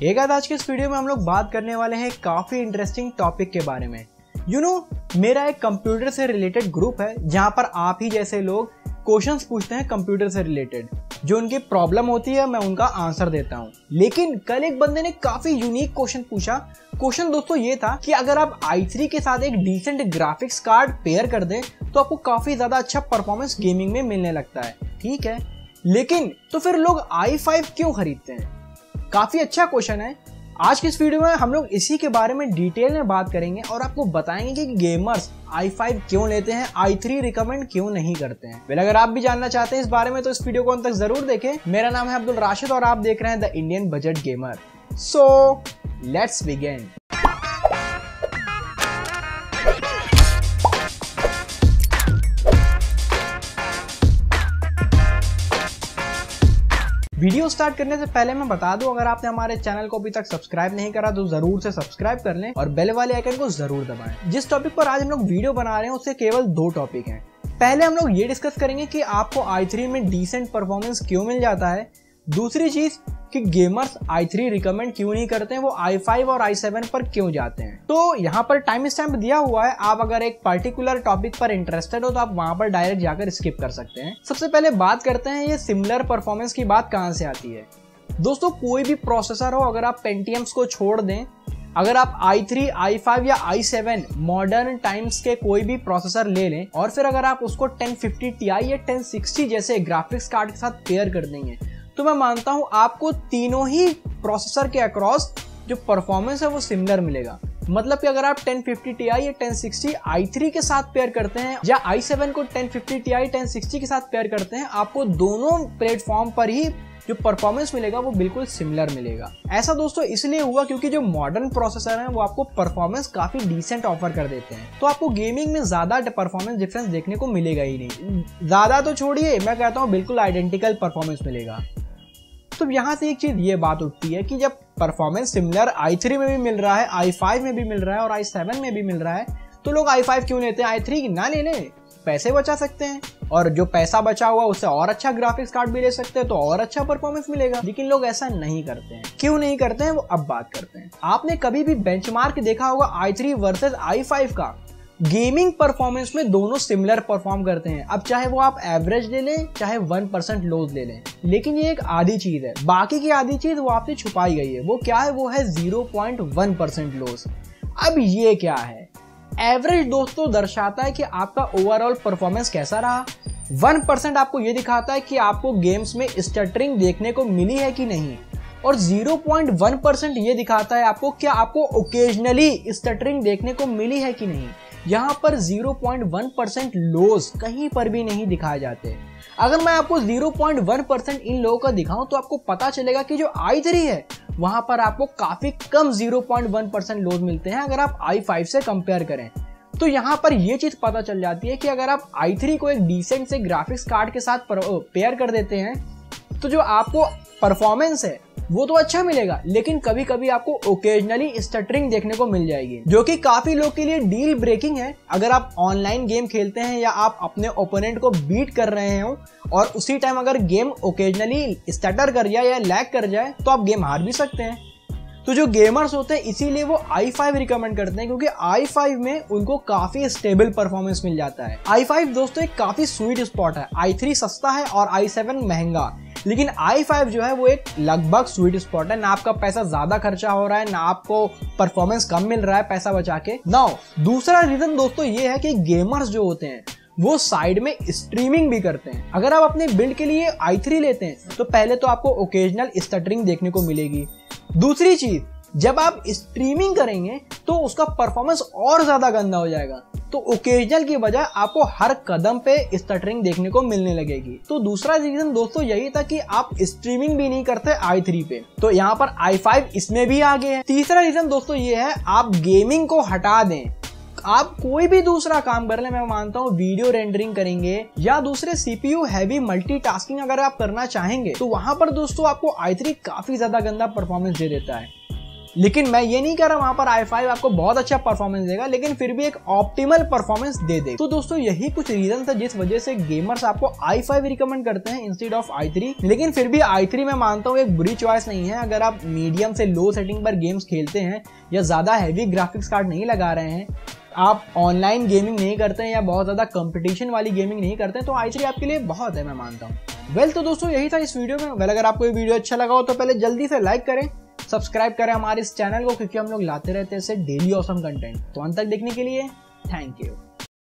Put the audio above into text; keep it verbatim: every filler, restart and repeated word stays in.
एक आध आज के इस वीडियो में हम लोग बात करने वाले हैं काफी इंटरेस्टिंग टॉपिक के बारे में। यू you नो know, मेरा एक कंप्यूटर से रिलेटेड ग्रुप है जहां पर आप ही जैसे लोग क्वेश्चंस पूछते हैं कंप्यूटर से रिलेटेड। जो उनकी प्रॉब्लम होती है मैं उनका आंसर देता हूं। लेकिन कल एक बंदे ने काफी यूनिक क्वेश्चन पूछा। क्वेश्चन दोस्तों ये था कि अगर आप आई थ्री के साथ एक डिसेंट ग्राफिक्स कार्ड पेयर कर दें तो आपको काफी ज्यादा अच्छा परफॉर्मेंस गेमिंग में मिलने लगता है। ठीक है, लेकिन तो फिर लोग आई फाइव क्यों खरीदते हैं? काफी अच्छा क्वेश्चन है। आज की इस वीडियो में हम लोग इसी के बारे में डिटेल में बात करेंगे और आपको बताएंगे कि गेमर्स आई फाइव क्यों लेते हैं, आई थ्री रिकमेंड क्यों नहीं करते हैं। वेल अगर आप भी जानना चाहते हैं इस बारे में तो इस वीडियो को अंत तक जरूर देखें। मेरा नाम है अब्दुल राशिद और आप देख रहे हैं the Indian budget gamer. So let's begin. Video start करने से पहले मैं बता दूं, अगर आपने हमारे चैनल को अभी तक सब्सक्राइब नहीं करा तो जरूर से सब्सक्राइब कर लें और बेल वाले आइकन को जरूर दबाएं। जिस टॉपिक पर आज हम लोग वीडियो बना रहे हैं उससे केवल दो टॉपिक हैं। पहले हम लोग ये डिस्कस करेंगे कि आपको आई थ्री में डिसेंट परफॉर्मेंस क्यों मिल जाता है। दूसरी चीज कि गेमर्स आई थ्री रिकमेंड क्यों नहीं करते हैं, वो आई फाइव और आई सेवन पर क्यों जाते हैं। तो यहाँ पर टाइम स्टैम्प दिया हुआ है, आप अगर एक पर्टिकुलर टॉपिक पर इंटरेस्टेड हो तो आप वहां पर डायरेक्ट जाकर स्किप कर सकते हैं। सबसे पहले बात करते हैं ये सिमिलर परफॉर्मेंस की बात कहां से आती है। दोस्तों कोई भी प्रोसेसर हो, अगर आप पेंटियम्स को छोड़ दें, अगर आप आई थ्री, आई फाइव या आई सेवन मॉडर्न टाइम्स के कोई भी प्रोसेसर ले लें और फिर अगर आप उसको टेन फिफ्टी टी आई या टेन सिक्सटी जैसे ग्राफिक्स कार्ड के साथ पेयर कर देंगे तो मैं मानता हूं आपको तीनों ही प्रोसेसर के अक्रॉस जो परफॉर्मेंस है वो सिमिलर मिलेगा। मतलब कि अगर आप टेन फिफ्टी टी आई या टेन सिक्सटी आई थ्री के साथ पेयर करते हैं या आई सेवन को ten fifty T I ten sixty के साथ पेयर करते हैं, आपको दोनों प्लेटफॉर्म पर ही जो परफॉर्मेंस मिलेगा वो बिल्कुल सिमिलर मिलेगा। ऐसा दोस्तों इसलिए हुआ क्योंकि जो मॉडर्न प्रोसेसर हैं वो आपको परफॉर्मेंस काफी डिसेंट ऑफर कर देते हैं, तो आपको गेमिंग में ज्यादा परफॉर्मेंस डिफरेंस देखने को मिलेगा ही नहीं। ज्यादा तो छोड़िए, मैं कहता हूँ बिल्कुल आइडेंटिकल परफॉर्मेंस मिलेगा। तो यहाँ से एक चीज ये बात उठती है कि जब परफॉर्मेंस सिमिलर आई थ्री में भी मिल रहा है, आई फाइव में भी मिल रहा है और आई सेवन में भी मिल रहा है, तो लोग आई फाइव क्यों लेते हैं? आई थ्री ना ले लें, पैसे बचा सकते हैं और जो पैसा बचा हुआ उससे और अच्छा ग्राफिक्स कार्ड भी ले सकते हैं तो और अच्छा परफॉर्मेंस मिलेगा। लेकिन लोग ऐसा नहीं करते हैं। क्यों नहीं करते हैं वो अब बात करते हैं। आपने कभी भी बेंचमार्क देखा होगा i three versus i five का? गेमिंग परफॉर्मेंस में दोनों सिमिलर परफॉर्म करते हैं। अब चाहे वो आप एवरेज ले लें चाहे वन परसेंट लॉस ले लें, लेकिन ये एक आधी चीज है। बाकी की आधी चीज वो आपसे छुपाई गई है। वो क्या है? वो है zero point one percent loss. अब ये क्या है? एवरेज दोस्तों दर्शाता है कि आपका ओवरऑल परफॉर्मेंस कैसा रहा। वन परसेंट आपको ये दिखाता है कि आपको गेम्स में स्टटरिंग देखने को मिली है कि नहीं, और जीरो पॉइंट वन परसेंट ये दिखाता है आपको क्या आपको ओकेजनली स्टटरिंग देखने को मिली है कि नहीं। यहाँ पर zero point one percent loss कहीं पर भी नहीं दिखाए जाते। अगर मैं आपको जीरो पॉइंट वन परसेंट इन लोगों का दिखाऊं तो आपको पता चलेगा कि जो आई थ्री है वहां पर आपको काफी कम zero point one percent loss मिलते हैं अगर आप आई फाइव से कंपेयर करें। तो यहाँ पर यह चीज पता चल जाती है कि अगर आप आई थ्री को एक डिसेंट से ग्राफिक्स कार्ड के साथ पेयर कर देते हैं तो जो आपको परफॉर्मेंस है वो तो अच्छा मिलेगा, लेकिन कभी कभी आपको ओकेजनली स्टटरिंग देखने को मिल जाएगी, जो कि काफी लोग के लिए डील ब्रेकिंग है। अगर आप ऑनलाइन गेम खेलते हैं या आप अपने ओपोनेंट को बीट कर रहे हो और उसी टाइम अगर गेम ओकेजनली स्टटर कर जाए या लैग कर जाए तो आप गेम हार भी सकते हैं। तो जो गेमर्स होते हैं इसीलिए वो आई फाइव रिकमेंड करते हैं, क्योंकि आई फाइव में उनको काफी स्टेबल परफॉर्मेंस मिल जाता है। आई फाइव दोस्तों एक काफी स्वीट स्पॉट है। आई थ्री सस्ता है और आई सेवन महंगा, लेकिन आई फाइव जो है वो एक लगभग स्वीट स्पॉट है। ना आपका पैसा ज्यादा खर्चा हो रहा है, ना आपको परफॉर्मेंस कम मिल रहा है पैसा बचा के। नाउ दूसरा रीजन दोस्तों ये है कि गेमर्स जो होते हैं वो साइड में स्ट्रीमिंग भी करते हैं। अगर आप अपने बिल्ड के लिए आई थ्री लेते हैं तो पहले तो आपको ओकेजनल स्टटरिंग देखने को मिलेगी। दूसरी चीज, जब आप स्ट्रीमिंग करेंगे तो उसका परफॉर्मेंस और ज्यादा गंदा हो जाएगा, तो ओकेजनल की बजाय आपको हर कदम पे स्टटरिंग देखने को मिलने लगेगी। तो दूसरा रीजन दोस्तों यही था कि आप स्ट्रीमिंग भी नहीं करते आई थ्री पे, तो यहाँ पर आई फाइव इसमें भी आगे है। तीसरा रीजन दोस्तों ये है आप गेमिंग को हटा दें, आप कोई भी दूसरा काम कर ले। मैं मानता हूँ वीडियो रेंडरिंग करेंगे या दूसरे सीपीयू हैवी मल्टीटास्किंग अगर आप करना चाहेंगे तो वहां पर दोस्तों आपको आई थ्री काफी ज्यादा गंदा परफॉर्मेंस दे देता है। लेकिन मैं ये नहीं कह रहा वहां पर आई फाइव आपको बहुत अच्छा परफॉर्मेंस देगा, लेकिन फिर भी एक ऑप्टिमल परफॉर्मेंस दे दे। तो दोस्तों यही कुछ रीजन था जिस वजह से गेमर्स आपको आई फाइव रिकमेंड करते हैं इंस्टेड ऑफ आई थ्री। लेकिन फिर भी आई थ्री मैं मानता हूँ एक बुरी चॉइस नहीं है। अगर आप मीडियम से लो सेटिंग पर गेम्स खेलते हैं या ज्यादा हैवी ग्राफिक्स कार्ड नहीं लगा रहे हैं, आप ऑनलाइन गेमिंग नहीं करते हैं या बहुत ज्यादा कंपटीशन वाली गेमिंग नहीं करते हैं, तो आई थ्री आपके लिए बहुत है, मैं मानता हूँ। वेल well, तो दोस्तों यही था इस वीडियो में। वेल well, अगर आपको ये वीडियो अच्छा लगा हो तो पहले जल्दी से लाइक करें, सब्सक्राइब करें हमारे इस चैनल को, क्योंकि हम लोग लाते रहते हैं ऐसे डेली ऑसम कंटेंट। तो अंत तक देखने के लिए थैंक यू।